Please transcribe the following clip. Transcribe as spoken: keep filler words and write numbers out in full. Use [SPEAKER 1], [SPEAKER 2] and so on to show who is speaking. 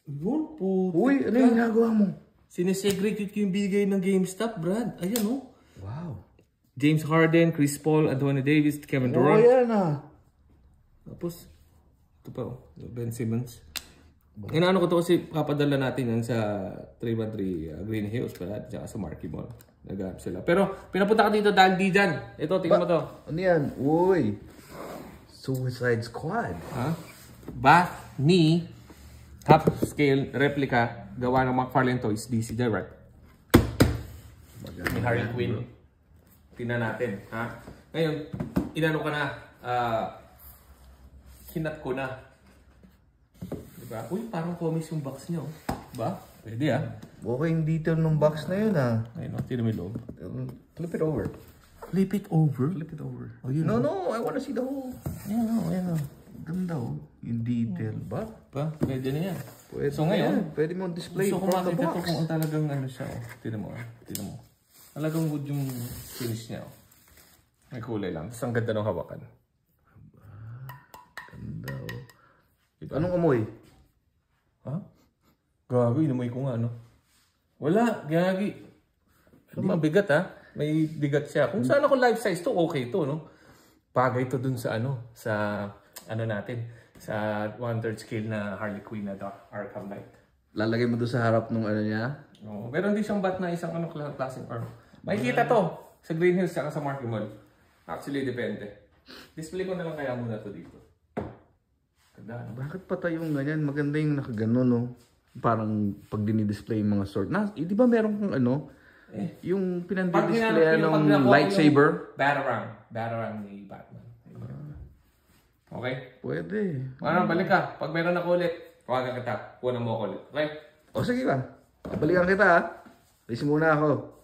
[SPEAKER 1] Yun po.
[SPEAKER 2] Uy, ano yung ginagawa mo?
[SPEAKER 1] Sinesegregate ko yung bigay ng GameStop, Brad. Ayan oh.
[SPEAKER 2] Wow.
[SPEAKER 1] James Harden, Chris Paul, Anthony Davis, Kevin Durant.
[SPEAKER 2] Oh, yan ah.
[SPEAKER 1] Tapos, ito pa oh, Ben Simmons. Inaano ko to kasi kapadala natin yan sa three one three uh, Green Hills pala, tsaka sa Marquee Mall. Nag-aap sila. Pero, pinapunta ka dito dahil di dyan. Ito, tingnan mo to.
[SPEAKER 2] Ano yan? Uy. Suicide Squad.
[SPEAKER 1] Ha? Ba, ni, top scale replica, gawa ng McFarlane Toys, D C Direct. Ni Harley Quinn. Tingnan natin, ha? Ngayon, inano ka na, uh, kinat ko na. Diba? Uy, parang comics yung box niya, oh. Ba? Pwede, ah.
[SPEAKER 2] Okay yung detail ng box na yun, ah.
[SPEAKER 1] Ayun, oh. Tignan mo yung loob.
[SPEAKER 2] Flip it over.
[SPEAKER 1] Flip it over?
[SPEAKER 2] Flip it over.
[SPEAKER 1] Oh, yun,
[SPEAKER 2] no,
[SPEAKER 1] oh.
[SPEAKER 2] no, I wanna see the whole.
[SPEAKER 1] Ayan, oh. Ayan, oh.
[SPEAKER 2] Ganda, oh. Yung detail. Ba?
[SPEAKER 1] Ba? Pwede na yan.
[SPEAKER 2] Pwede
[SPEAKER 1] so, ngayon,
[SPEAKER 2] yan. Pwede mo display
[SPEAKER 1] gusto ko
[SPEAKER 2] from the
[SPEAKER 1] makita
[SPEAKER 2] box.
[SPEAKER 1] to kung talagang ano siya, oh. Tignan mo, ah. Tignan mo. Talagang wood yung finish niya, oh. May kulay lang. Tapos ang ganda ng hawakan.
[SPEAKER 2] Ganda, oh. Diba? Anong amoy?
[SPEAKER 1] Ha? Gagi, inamoy ko nga, no? Wala, gagi. So, mabigat, ha? May bigat siya. Kung saan ako life size to, okay to, no? Bagay to dun sa ano, sa, ano natin, sa one-third scale na Harley Quinn na Dark Arkham Knight.
[SPEAKER 2] Lalagay mo doon sa harap ng ano niya?
[SPEAKER 1] Oo. Pero hindi siyang bat na isang ano, klaseng arm. Makikita to sa Green Hills at sa Marquee Mall. Actually, depende. Display ko na lang kaya muna to dito. Ganda, no?
[SPEAKER 2] Bakit pa tayong ganyan? Maganda yung nakagano, no? Parang pag dinidisplay yung mga sword. Na, eh, di ba meron kang ano? Eh, yung pinandidisplay ng lightsaber?
[SPEAKER 1] Batarang. Batarang ni Batman. Okay?
[SPEAKER 2] Pwede.
[SPEAKER 1] Ano, balik ka. Pag meron ako ulit, tawagan kita. Kuha mo ako ulit. Okay?
[SPEAKER 2] O sige ba? Balikan kita, ha? Alis muna ako.